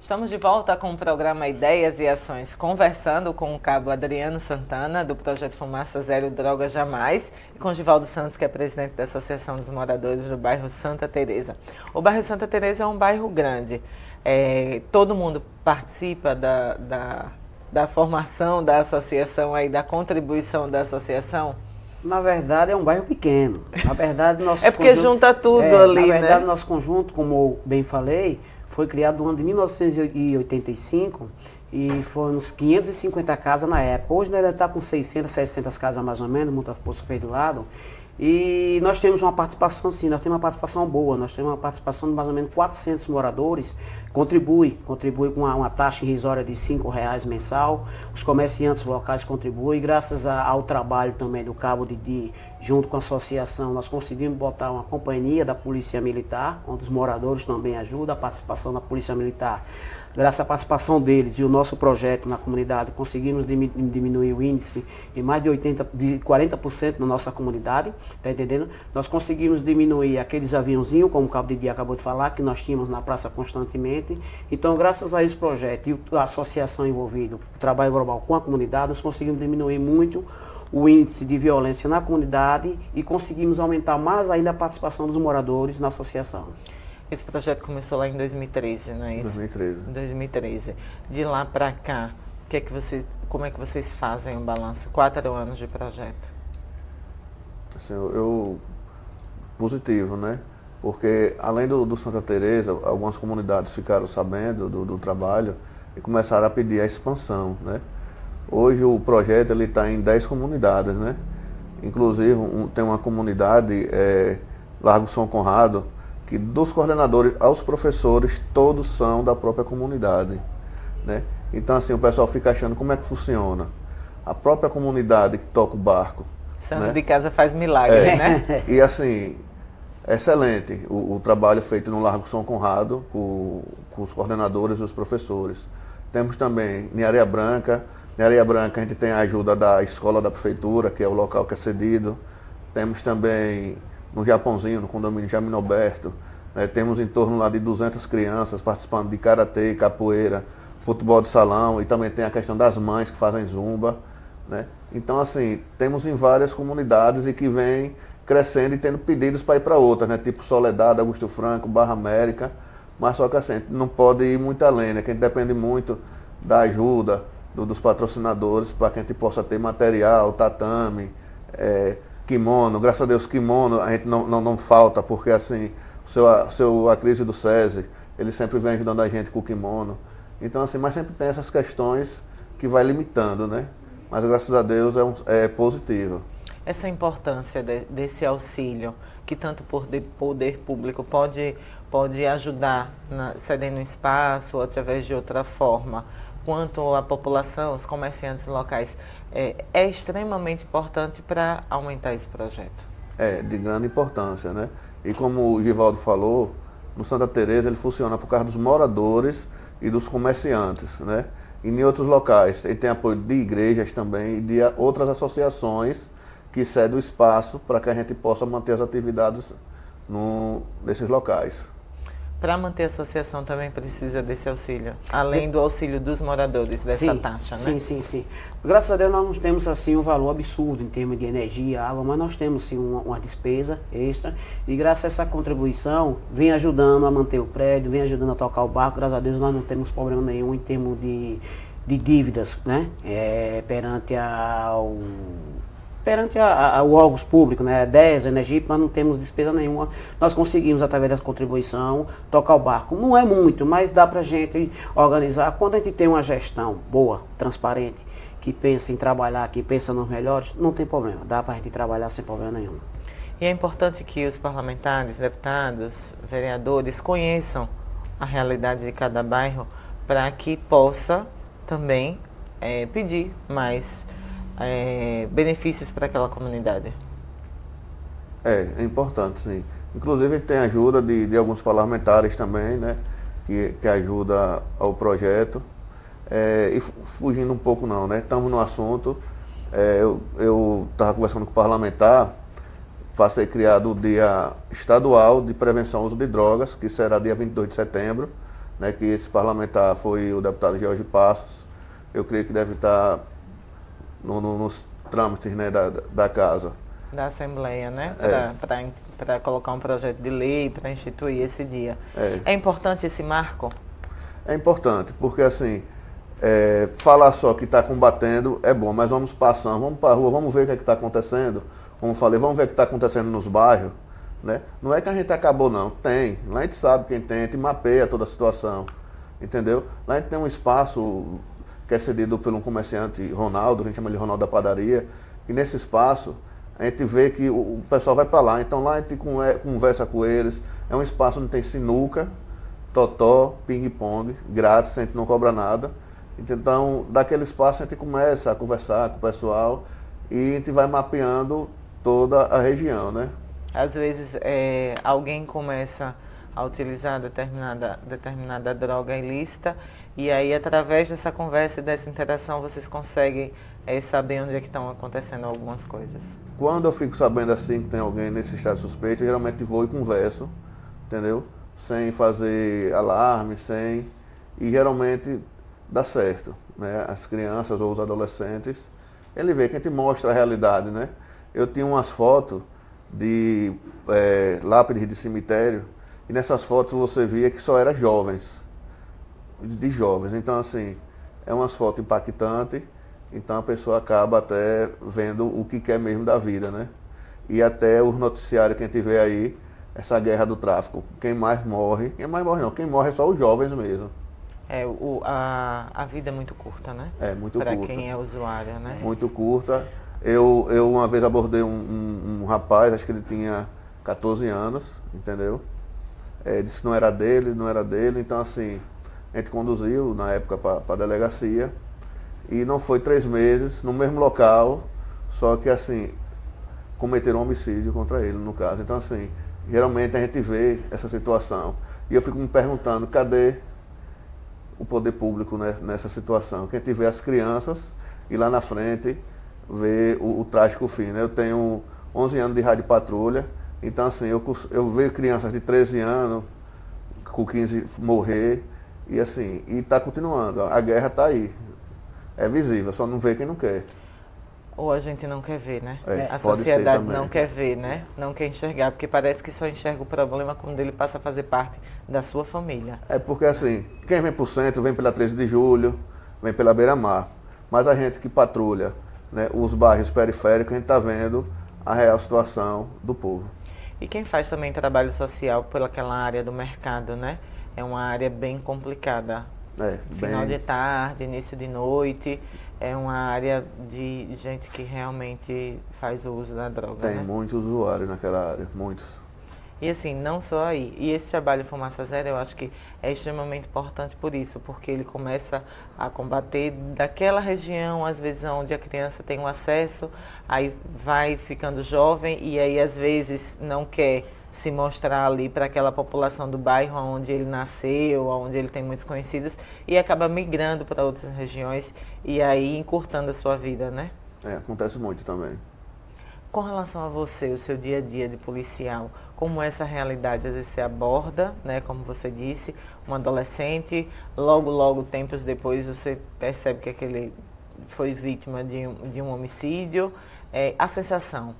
Estamos de volta com o programa Ideias e Ações, conversando com o cabo Adriano Santana, do projeto Fumaça Zero Droga Jamais, e com Givaldo Santos, que é presidente da Associação dos Moradores do bairro Santa Teresa. O bairro Santa Teresa é um bairro grande. Todo mundo participa da formação da associação, da contribuição da associação? Na verdade, é um bairro pequeno. Na verdade, nosso porque conjunto, junta tudo ali, na verdade, né? Nosso conjunto, como eu bem falei, foi criado no ano de 1985 e foram uns 550 casas na época. Hoje nós deve estar com 600, 700 casas mais ou menos, muitas postas feitas de lado. E nós temos uma participação, sim, nós temos uma participação boa, nós temos uma participação de mais ou menos 400 moradores, contribui com uma taxa irrisória de R$5 mensal, os comerciantes locais contribuem, graças ao trabalho também do Cabo Didi, junto com a associação, nós conseguimos botar uma companhia da Polícia Militar, onde os moradores também ajudam, a participação da Polícia Militar. Graças à participação deles e o nosso projeto na comunidade, conseguimos diminuir o índice em mais de 40% na nossa comunidade, tá entendendo? Nós conseguimos diminuir aqueles aviãozinhos, como o Cabo Didi acabou de falar, que nós tínhamos na praça constantemente. Então, graças a esse projeto e a associação envolvida, o trabalho global com a comunidade, nós conseguimos diminuir muito o índice de violência na comunidade e conseguimos aumentar mais ainda a participação dos moradores na associação. Esse projeto começou lá em 2013, não é isso? 2013. De lá para cá, como é que vocês fazem o balanço? 4 anos de projeto. Assim, positivo, né? Porque além do Santa Teresa, algumas comunidades ficaram sabendo do trabalho e começaram a pedir a expansão, né? Hoje o projeto está em 10 comunidades, né? Inclusive tem uma comunidade, Largo São Conrado, que dos coordenadores aos professores, todos são da própria comunidade, né? Então, assim, o pessoal fica achando como é que funciona. A própria comunidade que toca o barco. Santo, né? de casa faz milagre, né? E, assim, excelente o trabalho feito no Largo São Conrado, com os coordenadores e os professores. Temos também em Areia Branca. Em Areia Branca a gente tem a ajuda da escola da prefeitura, que é o local que é cedido. Temos também no Japãozinho, no condomínio Jaminoberto, né, temos em torno lá de 200 crianças participando de karatê, capoeira, futebol de salão, e também tem a questão das mães que fazem zumba, né? Então, assim, temos em várias comunidades e que vem crescendo e tendo pedidos para ir para outras, né? Tipo Soledade, Augusto Franco, Barra América, mas só que assim, não pode ir muito além, né? Que a gente depende muito da ajuda dos patrocinadores para que a gente possa ter material, tatame, kimono. Graças a Deus, kimono a gente não falta, porque assim, o seu Acrísio do SESI, ele sempre vem ajudando a gente com o kimono. Então assim, mas sempre tem essas questões que vai limitando, né? Mas graças a Deus é positivo. Essa importância desse auxílio, que tanto por poder público pode ajudar cedendo espaço ou através de outra forma, quanto a população, os comerciantes locais, é extremamente importante para aumentar esse projeto. É, de grande importância, né? E como o Givaldo falou, no Santa Teresa ele funciona por causa dos moradores e dos comerciantes, né? E em outros locais ele tem apoio de igrejas também e de outras associações que cedem o espaço para que a gente possa manter as atividades nesses locais. Para manter a associação também precisa desse auxílio, além do auxílio dos moradores, dessa taxa, né? Sim. Graças a Deus nós não temos assim um valor absurdo em termos de energia, água, mas nós temos sim uma despesa extra e graças a essa contribuição vem ajudando a manter o prédio, vem ajudando a tocar o barco. Graças a Deus nós não temos problema nenhum em termos de dívidas, né? Perante ao órgãos públicos, né, 10, energia, nós não temos despesa nenhuma. Nós conseguimos, através dessa contribuição, tocar o barco. Não é muito, mas dá pra gente organizar. Quando a gente tem uma gestão boa, transparente, que pensa em trabalhar, que pensa nos melhores, não tem problema. Dá pra gente trabalhar sem problema nenhum. E é importante que os parlamentares, deputados, vereadores conheçam a realidade de cada bairro para que possa também pedir mais benefícios para aquela comunidade. É importante, sim. Inclusive tem ajuda de alguns parlamentares também, né, que ajuda ao projeto. E fugindo um pouco não, né, estamos no assunto. Eu estava conversando com o parlamentar, vai ser criado o Dia Estadual de Prevenção ao Uso de Drogas, que será dia 22 de setembro, né, que esse parlamentar foi o deputado Jorge Passos. Eu creio que deve estar nos trâmites, né, da casa. Da Assembleia, né? É. Para colocar um projeto de lei, para instituir esse dia. É importante esse marco? É importante, porque assim, falar só que está combatendo é bom, mas vamos passando, vamos para a rua, vamos ver o que está acontecendo. Como eu falei, vamos ver o que está acontecendo nos bairros. Né? Não é que a gente acabou, não. Tem. Lá a gente sabe quem tem, a gente mapeia toda a situação. Entendeu? Lá a gente tem um espaço que é cedido por um comerciante, Ronaldo, que a gente chama de Ronaldo da Padaria, e nesse espaço a gente vê que o pessoal vai para lá. Então lá a gente conversa com eles. É um espaço onde tem sinuca, totó, ping-pong, grátis, a gente não cobra nada. Então, daquele espaço a gente começa a conversar com o pessoal e a gente vai mapeando toda a região, né? Às vezes alguém começa a utilizar determinada droga ilícita e aí através dessa conversa e dessa interação vocês conseguem saber onde é que estão acontecendo algumas coisas. Quando eu fico sabendo assim que tem alguém nesse estado suspeito, eu geralmente vou e converso, entendeu? Sem fazer alarme, e geralmente dá certo, né? As crianças ou os adolescentes, ele vê que a gente mostra a realidade, né? Eu tinha umas fotos de lápides de cemitério, e nessas fotos você via que só eram jovens, de jovens. Então, assim, é umas fotos impactantes, então a pessoa acaba até vendo o que quer mesmo da vida, né? E até os noticiários que a gente vê aí, essa guerra do tráfico, quem mais morre não, quem morre é só os jovens mesmo. A vida é muito curta, né? É, muito curta. Para quem é usuário, né? Muito curta. Eu uma vez abordei um rapaz, acho que ele tinha 14 anos, entendeu? Disse que não era dele, então assim, a gente conduziu na época para a delegacia e não foi 3 meses no mesmo local, só que assim, cometeram um homicídio contra ele no caso. Então assim, geralmente a gente vê essa situação e eu fico me perguntando, cadê o poder público nessa situação? Que a gente vê as crianças e lá na frente ver o trágico fim, né? Eu tenho 11 anos de rádio patrulha, então assim, eu vejo crianças de 13 anos, com 15 morrer, e assim, e está continuando, a guerra está aí, é visível, só não vê quem não quer. Ou a gente não quer ver, né? A pode sociedade ser também. não quer ver, né? Não quer enxergar, porque parece que só enxerga o problema quando ele passa a fazer parte da sua família. É porque assim, quem vem para o centro, vem pela 13 de julho, vem pela beira-mar, mas a gente que patrulha, né, os bairros periféricos, a gente está vendo a real situação do povo. E quem faz também trabalho social por aquela área do mercado, né? É uma área bem complicada. Final de tarde, início de noite, é uma área de gente que realmente faz o uso da droga, Tem muitos usuários naquela área, muitos. E assim, não só aí. E esse trabalho Fumaça Zero, eu acho que é extremamente importante por isso, porque ele começa a combater daquela região, às vezes, onde a criança tem um acesso, aí vai ficando jovem e aí, às vezes, não quer se mostrar ali para aquela população do bairro onde ele nasceu, onde ele tem muitos conhecidos, e acaba migrando para outras regiões e aí encurtando a sua vida, né? Acontece muito também. Com relação a você, o seu dia a dia de policial, como essa realidade às vezes você aborda, né, como você disse, um adolescente, logo, tempos depois você percebe que aquele foi vítima de um homicídio, a sensação?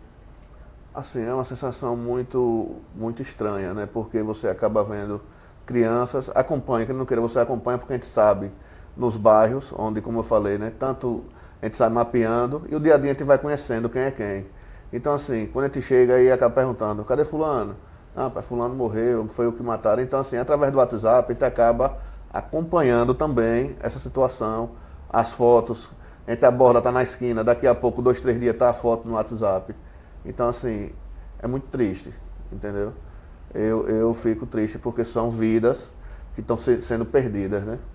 Assim, é uma sensação muito, muito estranha, né, porque você acaba vendo crianças, acompanha, que não queira, você acompanha porque a gente sabe nos bairros, onde, como eu falei, né, tanto a gente sai mapeando e o dia a dia a gente vai conhecendo quem é quem. Então, assim, quando a gente chega e acaba perguntando, cadê fulano? Ah, fulano morreu, foi o que mataram. Então, assim, através do WhatsApp, a gente acaba acompanhando também essa situação, as fotos. A gente aborda, tá na esquina, daqui a pouco, 2, 3 dias, tá a foto no WhatsApp. Então, assim, é muito triste, entendeu? Eu fico triste porque são vidas que estão sendo perdidas, né?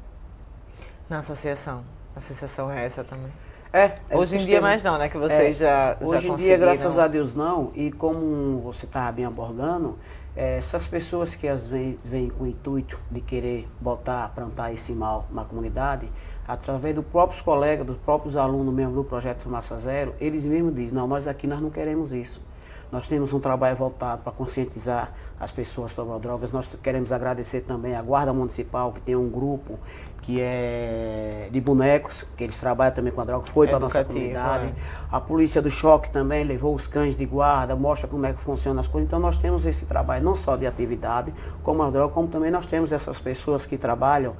Na associação, a sensação é essa também? Hoje em dia mais não, né? Que vocês já hoje em dia, graças a Deus, não. E como você estava bem abordando, essas pessoas que às vezes vêm com o intuito de querer plantar esse mal na comunidade, através dos próprios colegas, dos próprios alunos mesmo do Projeto Fumaça Zero, eles mesmos dizem, não, nós aqui nós não queremos isso. Nós temos um trabalho voltado para conscientizar as pessoas sobre as drogas. Nós queremos agradecer também a Guarda Municipal, que tem um grupo que é de bonecos, que eles trabalham também com a droga, foi para a nossa comunidade. A Polícia do Choque também levou os cães de guarda, mostra como é que funcionam as coisas. Então nós temos esse trabalho não só de atividade, como a droga, como também nós temos essas pessoas que trabalham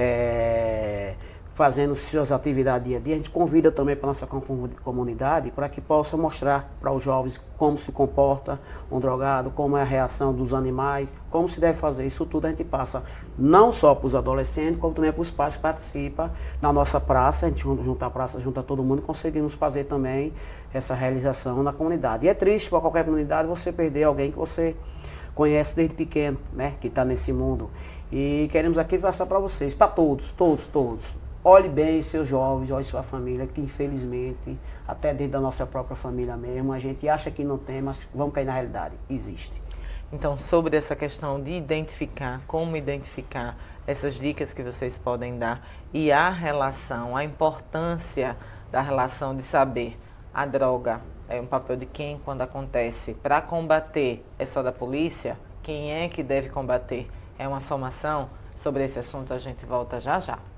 fazendo suas atividades dia a dia. A gente convida também para a nossa comunidade para que possa mostrar para os jovens como se comporta um drogado, como é a reação dos animais, como se deve fazer. Isso tudo a gente passa não só para os adolescentes, como também para os pais que participam na nossa praça. A gente junta a praça, junta todo mundo e conseguimos fazer também essa realização na comunidade. E é triste para qualquer comunidade você perder alguém que você conhece desde pequeno, né, que está nesse mundo. E queremos aqui passar para vocês, para todos. Olhe bem seus jovens, olhe sua família, que infelizmente, até dentro da nossa própria família mesmo, a gente acha que não tem, mas vamos cair na realidade, existe. Então, sobre essa questão de identificar, como identificar essas dicas que vocês podem dar e a relação, a importância da relação de saber a droga é um papel de quem quando acontece. Para combater é só da polícia? Quem é que deve combater? É uma somação? Sobre esse assunto a gente volta já já.